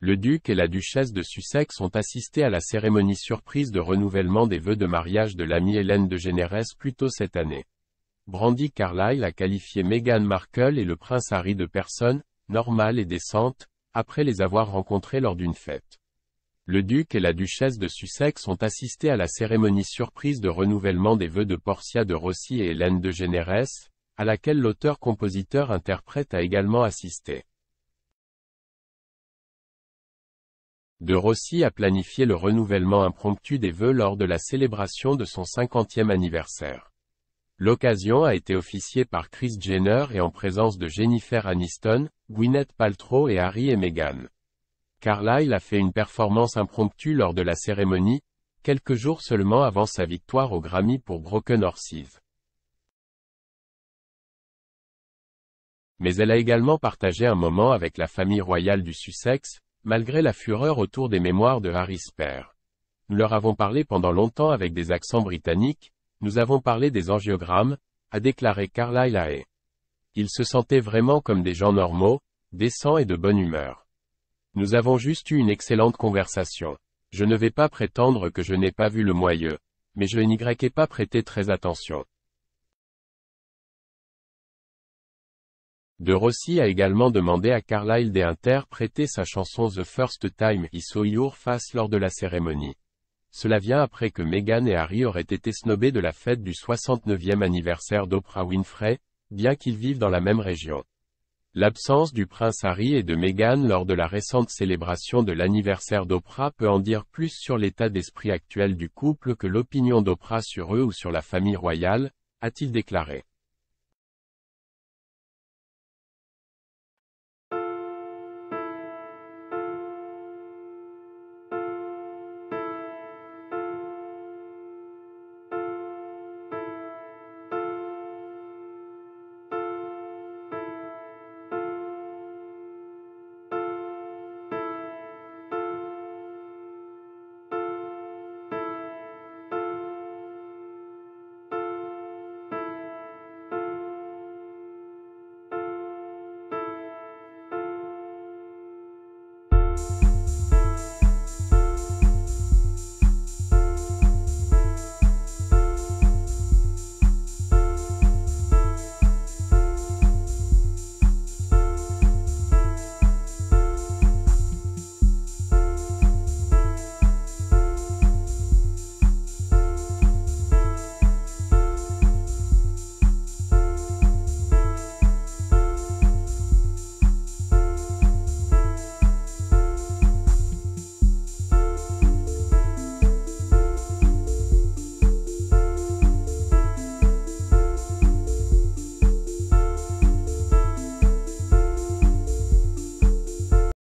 Le duc et la duchesse de Sussex ont assisté à la cérémonie surprise de renouvellement des vœux de mariage de l'amie Hélène de Généresse plus tôt cette année. Brandi Carlile a qualifié Meghan Markle et le prince Harry de personnes « normales et décentes », après les avoir rencontrés lors d'une fête. Le duc et la duchesse de Sussex ont assisté à la cérémonie surprise de renouvellement des vœux de Portia de Rossi et Hélène de Généresse, à laquelle l'auteur-compositeur-interprète a également assisté. De Rossi a planifié le renouvellement impromptu des vœux lors de la célébration de son 50e anniversaire. L'occasion a été officiée par Kris Jenner et en présence de Jennifer Aniston, Gwyneth Paltrow et Harry et Meghan. Carlile a fait une performance impromptue lors de la cérémonie, quelques jours seulement avant sa victoire au Grammy pour Broken Horses. Mais elle a également partagé un moment avec la famille royale du Sussex, malgré la fureur autour des mémoires de Harry's père. Nous leur avons parlé pendant longtemps avec des accents britanniques, nous avons parlé des angiogrammes, a déclaré Carlile Haye. Ils se sentaient vraiment comme des gens normaux, décents et de bonne humeur. Nous avons juste eu une excellente conversation. Je ne vais pas prétendre que je n'ai pas vu le moyeu, mais je n'y ai pas prêté très attention. De Rossi a également demandé à Carlile d'interpréter sa chanson The First Time I Saw Your Face lors de la cérémonie. Cela vient après que Meghan et Harry auraient été snobés de la fête du 69e anniversaire d'Oprah Winfrey, bien qu'ils vivent dans la même région. L'absence du prince Harry et de Meghan lors de la récente célébration de l'anniversaire d'Oprah peut en dire plus sur l'état d'esprit actuel du couple que l'opinion d'Oprah sur eux ou sur la famille royale, a-t-il déclaré.